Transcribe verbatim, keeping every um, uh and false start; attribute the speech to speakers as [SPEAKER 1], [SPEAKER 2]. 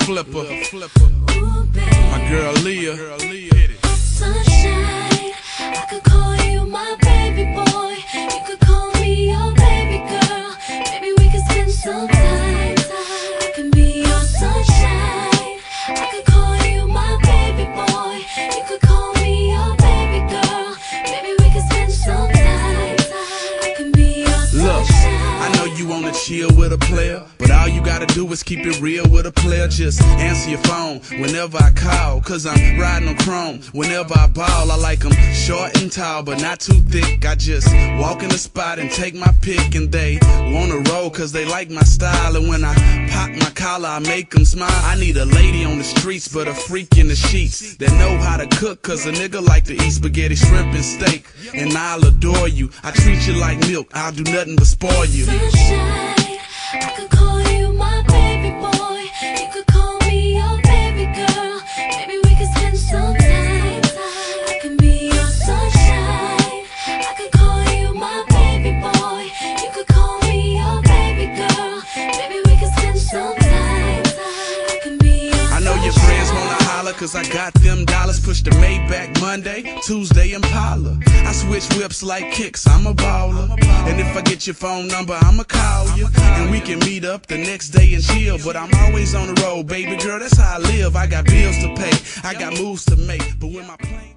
[SPEAKER 1] flipper, flipper. My girl Leah.
[SPEAKER 2] Sunshine, I could call you my baby boy. You could call me your baby girl. Maybe we could spend some time. I can be your sunshine. I could call you my baby boy. You could call me your baby girl. Maybe we could spend some time. I can be your sunshine.
[SPEAKER 1] Look, I know you wanna chill with a player, but all you gotta do is keep it real with a player. Just answer your phone whenever I call, cause I'm riding on chrome. Whenever I ball, I like them short and tall, but not too thick. I just walk in the spot and take my pick, and they wanna roll cause they like my style. And when I pop my collar, I make them smile. I need a lady on the streets, but a freak in the sheets that know how to cook, cause a nigga like to eat spaghetti, shrimp, and steak. And I'll adore you, I treat you like milk, I'll do nothing but spoil you.
[SPEAKER 2] Sunshine, I could call you my baby boy. You could call me your baby girl. Maybe we could spend some time. I can be your sunshine. I could call you my baby boy. You could call me your baby girl. Maybe we could spend some time. I can be your sunshine.
[SPEAKER 1] I know your friends wanna holler cause I got them dollars. Push the Maybach Monday, Tuesday Impala. I switch whips like kicks, I'm a baller. And if I get your phone number, I'ma call you. And we can meet up the next day and chill. But I'm always on the road, baby girl, that's how I live. I got bills to pay, I got moves to make. But when my plane